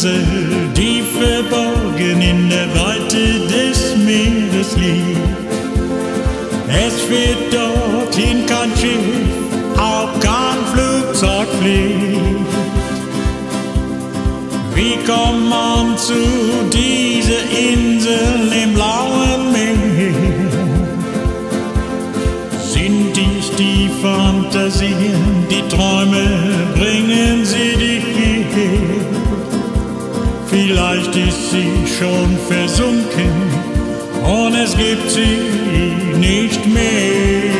Insel, die verborgen in der Weite des Meeres liegt. Es wird dorthin kein Schiff, auch kein Flugzeug fliegt. Wie kommt man zu dieser Insel im blauen Meer? Sind dies die Fantasien, die Träume, bringen sie dich hierher? Vielleicht ist sie schon versunken und es gibt sie nicht mehr.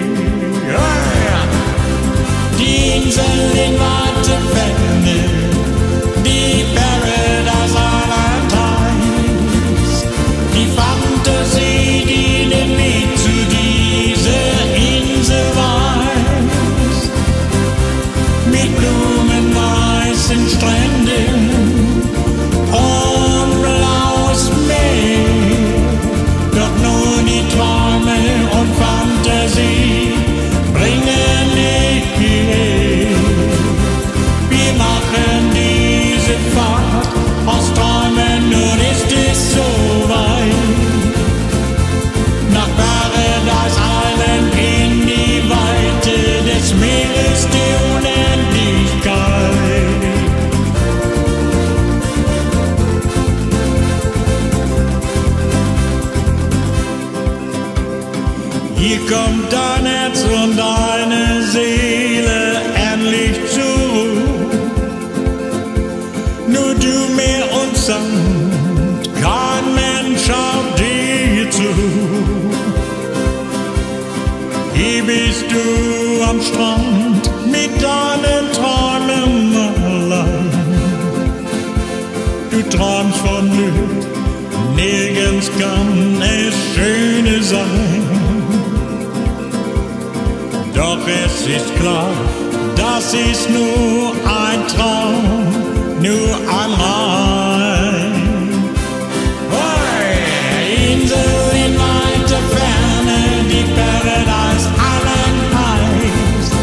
Die Insel in weiter Ferne, die Paradise Island heißt, die Fantasie, die den Weg zu dieser Insel weist. Mit Blumen, weißen Stränden und blaues Meer, doch nur die Träume und Fantasie bringen dich hierher. Wir machen diese Fahrt aus Träumen, nun ist es so weit. Nach Paradise Island in die Weite des Meeres, die Unendlichkeit. Hier kommt dein Herz und deine Seele endlich zur Ruhe. Nur du, Meer und Sand, kein Mensch schaut dir zu. Hier bist du am Strand mit deinen Träumen allein. Du träumst von Glück, nirgends kann es schöner sein. Doch es ist klar, das ist nur ein Traum, nur ein Reim. Hey, Insel in weiter Ferne, die Paradise Island heißt.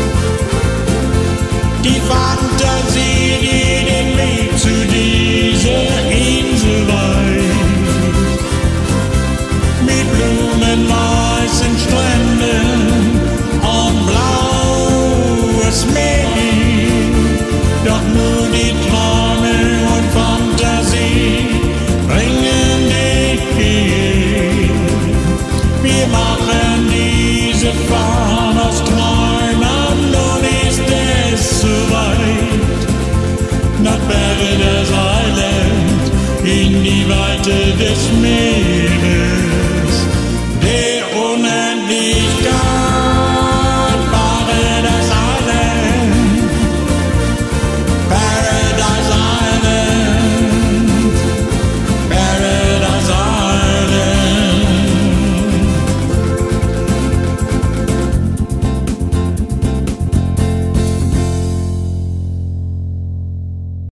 Die Fantasie, die den Weg zu dieser Insel weist. Mit Blumen, weißen Stränden und blaues Meer, doch nur die Träume und Fantasie bringen dich hierher. Wir machen diese Fahrt aus Träumen, nun ist es soweit. Nach Paradise Island in die Weite des Meeres.